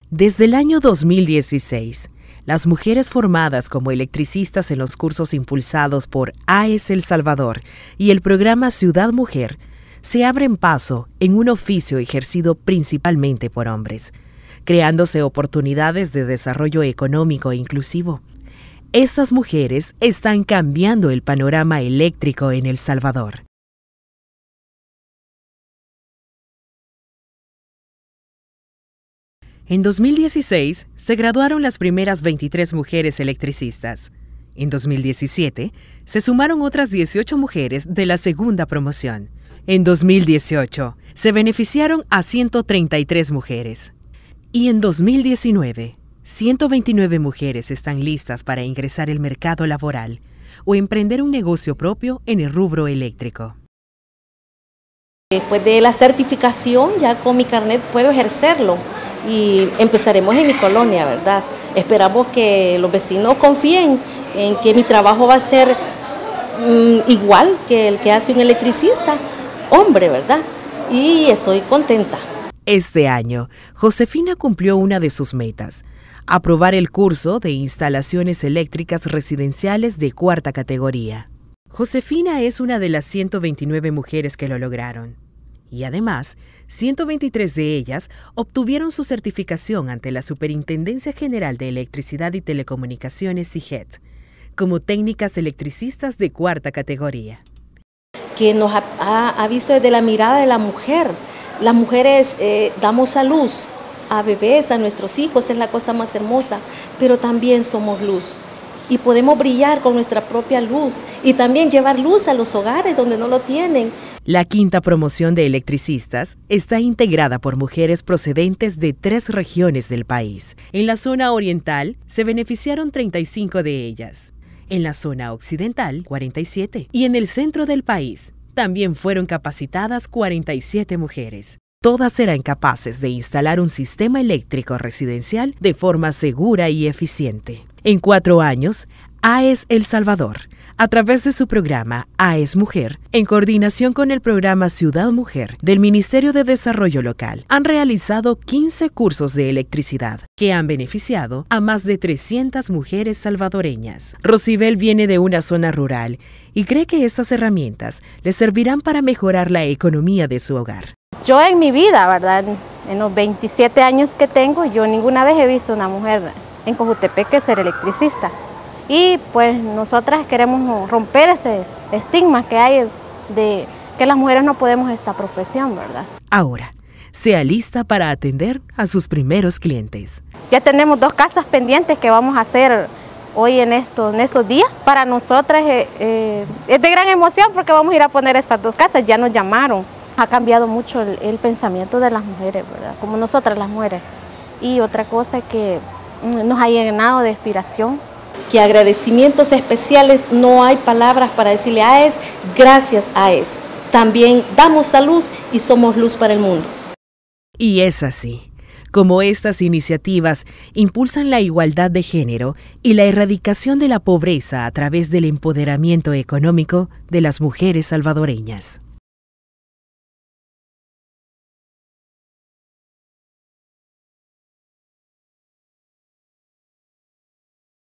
Desde el año 2016, las mujeres formadas como electricistas en los cursos impulsados por AES El Salvador y el programa Ciudad Mujer se abren paso en un oficio ejercido principalmente por hombres, creándose oportunidades de desarrollo económico inclusivo. Estas mujeres están cambiando el panorama eléctrico en El Salvador. En 2016 se graduaron las primeras 23 mujeres electricistas. En 2017 se sumaron otras 18 mujeres de la segunda promoción. En 2018 se beneficiaron a 133 mujeres. Y en 2019, 129 mujeres están listas para ingresar al mercado laboral o emprender un negocio propio en el rubro eléctrico. Después de la certificación, ya con mi carnet puedo ejercerlo y empezaremos en mi colonia, ¿verdad? Esperamos que los vecinos confíen en que mi trabajo va a ser igual que el que hace un electricista, hombre, ¿verdad? Y estoy contenta. Este año, Josefina cumplió una de sus metas: aprobar el curso de instalaciones eléctricas residenciales de cuarta categoría. Josefina es una de las 129 mujeres que lo lograron. Y además, 123 de ellas obtuvieron su certificación ante la Superintendencia General de Electricidad y Telecomunicaciones SIGET, como técnicas electricistas de cuarta categoría. Que nos ha visto desde la mirada de la mujer. Las mujeres damos a luz a bebés, a nuestros hijos, es la cosa más hermosa, pero también somos luz. Y podemos brillar con nuestra propia luz y también llevar luz a los hogares donde no lo tienen. La quinta promoción de electricistas está integrada por mujeres procedentes de 3 regiones del país. En la zona oriental se beneficiaron 35 de ellas, en la zona occidental 47 y en el centro del país también fueron capacitadas 47 mujeres. Todas serán capaces de instalar un sistema eléctrico residencial de forma segura y eficiente. En 4 años, AES El Salvador, a través de su programa AES Mujer, en coordinación con el programa Ciudad Mujer del Ministerio de Desarrollo Local, han realizado 15 cursos de electricidad que han beneficiado a más de 300 mujeres salvadoreñas. Rosibel viene de una zona rural y cree que estas herramientas le servirán para mejorar la economía de su hogar. Yo en mi vida, ¿verdad? En los 27 años que tengo, yo ninguna vez he visto una mujer en Cojutepeque ser electricista. Y pues nosotras queremos romper ese estigma que hay de que las mujeres no podemos esta profesión, ¿verdad? Ahora, sea lista para atender a sus primeros clientes. Ya tenemos 2 casas pendientes que vamos a hacer hoy en estos días. Para nosotras es de gran emoción porque vamos a ir a poner estas 2 casas, ya nos llamaron. Ha cambiado mucho el pensamiento de las mujeres, ¿verdad? Como nosotras las mujeres. Y otra cosa que nos ha llenado de inspiración. Que agradecimientos especiales, no hay palabras para decirle a AES, gracias AES. También damos a luz y somos luz para el mundo. Y es así, como estas iniciativas impulsan la igualdad de género y la erradicación de la pobreza a través del empoderamiento económico de las mujeres salvadoreñas.